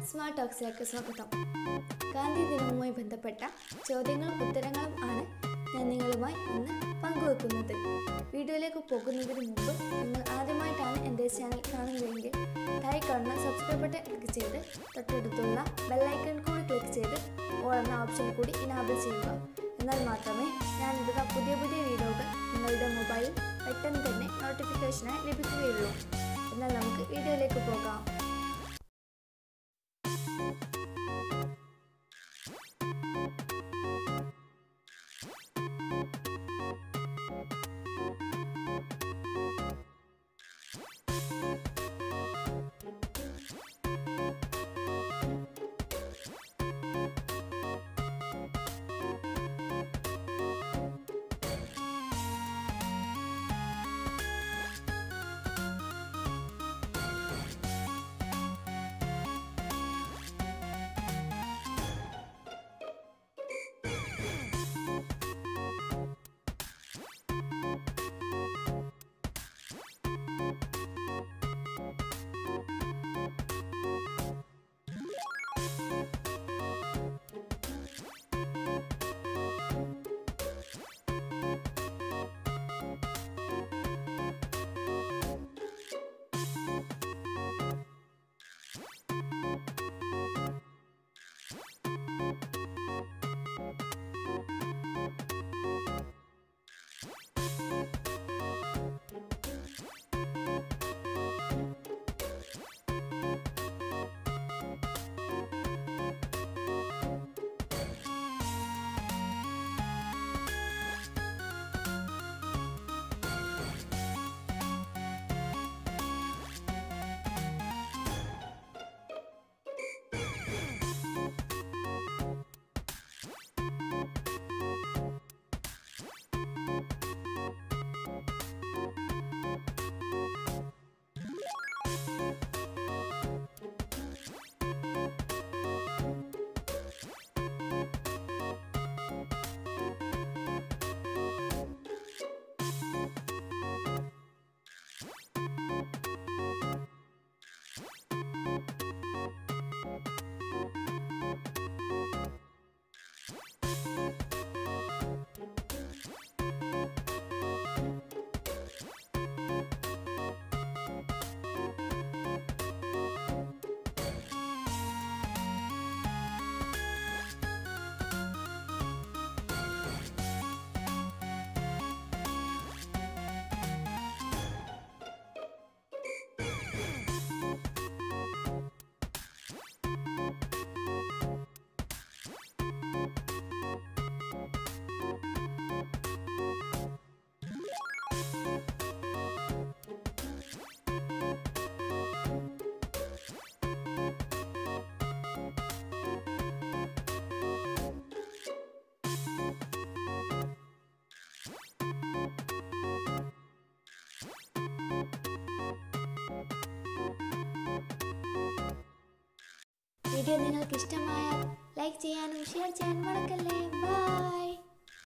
Smart ടോക്സിലേക്ക് സ്വാഗതം. ഗാന്ധി ദിനവുമായി ബന്ധപ്പെട്ട ചോദ്യങ്ങളും ഉത്തരങ്ങളും ആണ് ഞാൻ നിങ്ങളുമായി ഇന്ന് പങ്കുവെക്കുന്നത്. വീഡിയോയിലേക്ക് പോകുന്നതിന് മുമ്പ് നിങ്ങൾ ആദ്യമായിട്ടാണ് എൻ്റെ ചാനൽ കാണുന്നതെങ്കിൽ താഴെ കാണുന്ന സബ്സ്ക്രൈബ് ബട്ടൺ ക്ലിക്ക് ചെയ്ത് തൊട്ടടുത്തുള്ള ബെല്ലൈക്കൺ കൂടി ക്ലിക്ക് ചെയ്ത് ഓൾ എന്ന ഓപ്ഷൻ കൂടി ഇനാബിൾ ചെയ്യുക. എന്നാൽ മാത്രമേ ഞാനിടുന്ന പുതിയ വീഡിയോകൾ നിങ്ങളുടെ മൊബൈലിൽ പെട്ടെന്ന് തന്നെ നോട്ടിഫിക്കേഷനായി ലഭിക്കുകയുള്ളൂ. എന്നാൽ നമുക്ക് വീഡിയോയിലേക്ക് പോകാം. വീഡിയോ നിങ്ങൾക്ക് ഇഷ്ടമായാൽ ലൈക്ക് ചെയ്യാനും ഷെയർ ചെയ്യാനും മറക്കല്ലേ. ബൈ.